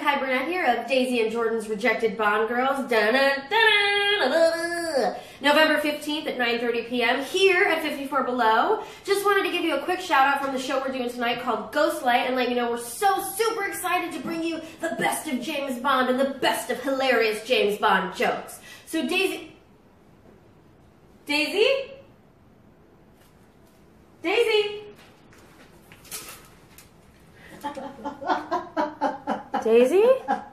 Kai Burnett here of Daisy and Jordan's Rejected Bond Girls. November 15th at 9:30 p.m. here at 54 Below. Just wanted to give you a quick shout out from the show we're doing tonight called Ghostlight and let you know we're so super excited to bring you the best of James Bond and the best of hilarious James Bond jokes. So Daisy? Daisy? Daisy? Daisy?